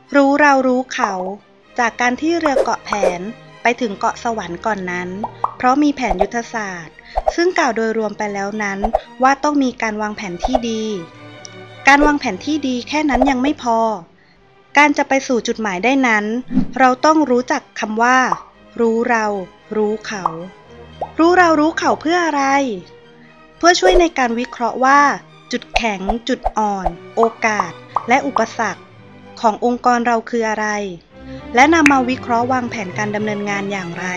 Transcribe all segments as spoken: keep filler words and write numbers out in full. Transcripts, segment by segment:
รู้เรารู้เขาจากการที่เรือเกาะแผนไปถึงเกาะสวรรค์ก่อนนั้นเพราะมีแผนยุทธศาสตร์ซึ่งกล่าวโดยรวมไปแล้วนั้นว่าต้องมีการวางแผนที่ดีการวางแผนที่ดีแค่นั้นยังไม่พอการจะไปสู่จุดหมายได้นั้นเราต้องรู้จักคำว่ารู้เรารู้เขารู้เรารู้เขาเพื่ออะไรเพื่อช่วยในการวิเคราะห์ว่าจุดแข็งจุดอ่อนโอกาสและอุปสรรคขององค์กรเราคืออะไรและนำมาวิเคราะห์วางแผนการดำเนินงานอย่างไร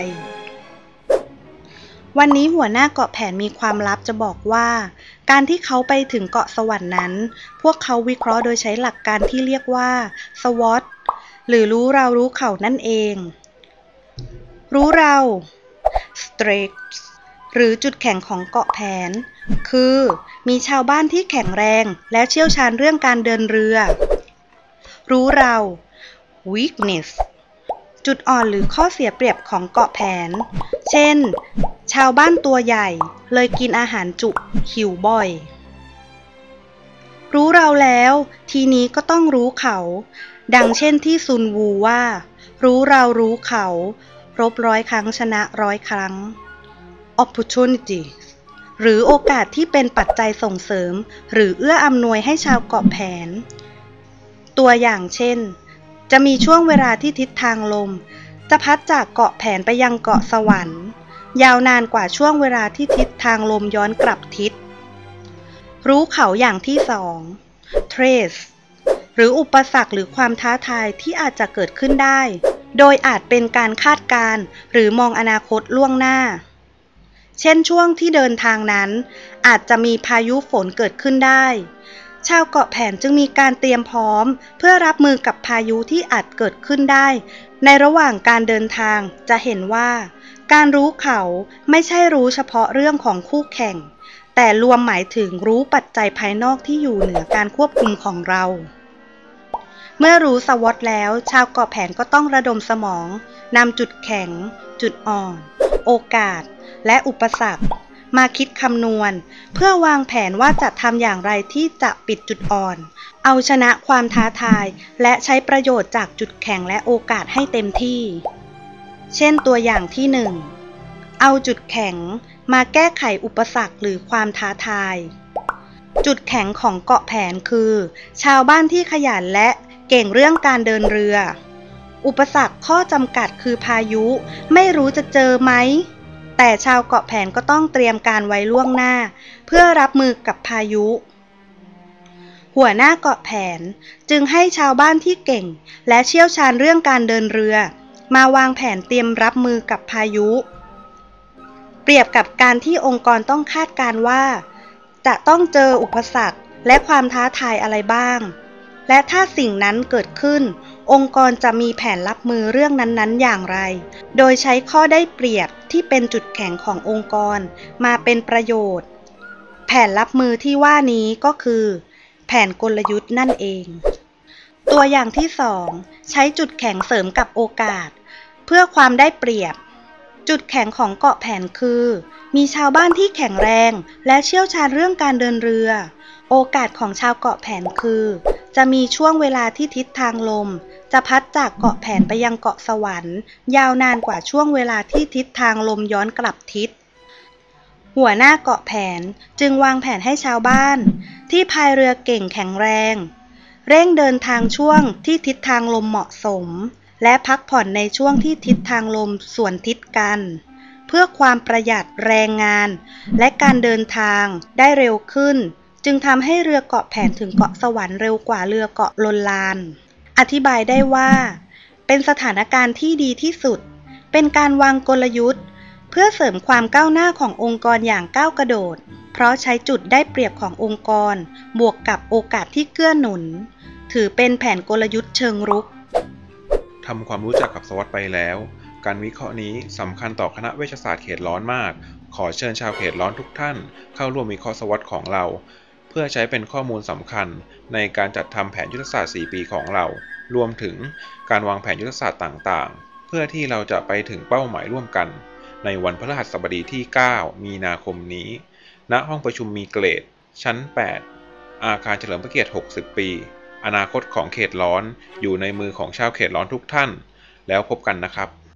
วันนี้หัวหน้าเกาะแผนมีความลับจะบอกว่าการที่เขาไปถึงเกาะสวรรค์นั้นพวกเขาวิเคราะห์โดยใช้หลักการที่เรียกว่า สวอต หรือรู้เรารู้เขานั่นเองรู้เรา Strengths หรือจุดแข็งของเกาะแผนคือมีชาวบ้านที่แข็งแรงและเชี่ยวชาญเรื่องการเดินเรือรู้เรา Weakness จุดอ่อนหรือข้อเสียเปรียบของเกาะแผนเช่นชาวบ้านตัวใหญ่เลยกินอาหารจุหิวบ่อยรู้เราแล้วทีนี้ก็ต้องรู้เขาดังเช่นที่ซุนวูว่ารู้เรารู้เขารบร้อยครั้งชนะร้อยครั้ง Opportunity หรือโอกาสที่เป็นปัจจัยส่งเสริมหรือเอื้ออำนวยให้ชาวเกาะแผนตัวอย่างเช่นจะมีช่วงเวลาที่ทิศทางลมจะพัดจากเกาะแผนไปยังเกาะสวรรค์ยาวนานกว่าช่วงเวลาที่ทิศทางลมย้อนกลับทิศรู้เขาอย่างที่สอง Trace หรืออุปสรรคหรือความท้าทายที่อาจจะเกิดขึ้นได้โดยอาจเป็นการคาดการณ์หรือมองอนาคตล่วงหน้าเช่นช่วงที่เดินทางนั้นอาจจะมีพายุฝนเกิดขึ้นได้ชาวเกาะแผนจึงมีการเตรียมพร้อมเพื่อรับมือกับพายุที่อาจเกิดขึ้นได้ในระหว่างการเดินทางจะเห็นว่าการรู้เขาไม่ใช่รู้เฉพาะเรื่องของคู่แข่งแต่รวมหมายถึงรู้ปัจจัยภายนอกที่อยู่เหนือการควบคุมของเราเมื่อรู้สวอตแล้วชาวเกาะแผนก็ต้องระดมสมองนำจุดแข็งจุดอ่อนโอกาสและอุปสรรคมาคิดคำนวณเพื่อวางแผนว่าจะทำอย่างไรที่จะปิดจุดอ่อนเอาชนะความท้าทายและใช้ประโยชน์จากจุดแข็งและโอกาสให้เต็มที่เช่นตัวอย่างที่หนึ่งเอาจุดแข็งมาแก้ไขอุปสรรคหรือความท้าทายจุดแข็งของเกาะแผนคือชาวบ้านที่ขยันและเก่งเรื่องการเดินเรืออุปสรรคข้อจำกัดคือพายุไม่รู้จะเจอไหมแต่ชาวเกาะแผนก็ต้องเตรียมการไว้ล่วงหน้าเพื่อรับมือกับพายุหัวหน้าเกาะแผนจึงให้ชาวบ้านที่เก่งและเชี่ยวชาญเรื่องการเดินเรือมาวางแผนเตรียมรับมือกับพายุเปรียบกับการที่องค์กรต้องคาดการณ์ว่าจะต้องเจออุปสรรคและความท้าทายอะไรบ้างและถ้าสิ่งนั้นเกิดขึ้นองค์กรจะมีแผนรับมือเรื่องนั้นๆอย่างไรโดยใช้ข้อได้เปรียบที่เป็นจุดแข็งขององค์กรมาเป็นประโยชน์แผนรับมือที่ว่านี้ก็คือแผนกลยุทธ์นั่นเองตัวอย่างที่สองใช้จุดแข็งเสริมกับโอกาสเพื่อความได้เปรียบจุดแข็งของเกาะแผนคือมีชาวบ้านที่แข็งแรงและเชี่ยวชาญเรื่องการเดินเรือโอกาสของชาวเกาะแผนคือจะมีช่วงเวลาที่ทิศทางลมจะพัดจากเกาะแผนไปยังเกาะสวรรค์ยาวนานกว่าช่วงเวลาที่ทิศทางลมย้อนกลับทิศหัวหน้าเกาะแผนจึงวางแผนให้ชาวบ้านที่พายเรือเก่งแข็งแรงเร่งเดินทางช่วงที่ทิศทางลมเหมาะสมและพักผ่อนในช่วงที่ทิศทางลมสวนทิศกันเพื่อความประหยัดแรงงานและการเดินทางได้เร็วขึ้นจึงทำให้เรือเกาะแผนถึงเกาะสวรรค์เร็วกว่าเรือเกาะลนลานอธิบายได้ว่าเป็นสถานการณ์ที่ดีที่สุดเป็นการวางกลยุทธ์เพื่อเสริมความก้าวหน้าขององค์กรอย่างก้าวกระโดดเพราะใช้จุดได้เปรียบขององค์กรบวกกับโอกาสที่เกื้อหนุนถือเป็นแผนกลยุทธ์เชิงรุกทำความรู้จักกับสวอตไปแล้วการวิเคราะห์นี้สำคัญต่อคณะเวชศาสตร์เขตร้อนมากขอเชิญชาวเขตร้อนทุกท่านเข้าร่วมวิเคราะห์สวอตของเราเพื่อใช้เป็นข้อมูลสำคัญในการจัดทำแผนยุทธศาสตร์สี่ปีของเรารวมถึงการวางแผนยุทธศาสตร์ต่างๆเพื่อที่เราจะไปถึงเป้าหมายร่วมกันในวันพฤหัสบดีที่เก้ามีนาคมนี้ณห้องประชุมมีเกรดชั้นแปดอาคารเฉลิมพระเกียรติหกสิบปีอนาคตของเขตร้อนอยู่ในมือของชาวเขตร้อนทุกท่านแล้วพบกันนะครับ